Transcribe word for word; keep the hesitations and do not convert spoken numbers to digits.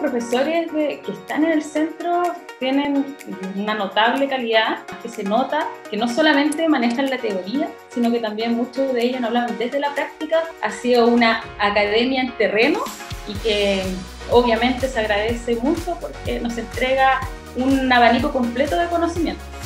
profesores de, que están en el centro tienen una notable calidad, que se nota que no solamente manejan la teoría, sino que también muchos de ellos hablan desde la práctica. Ha sido una academia en terreno y que obviamente se agradece mucho porque nos entrega un abanico completo de conocimientos.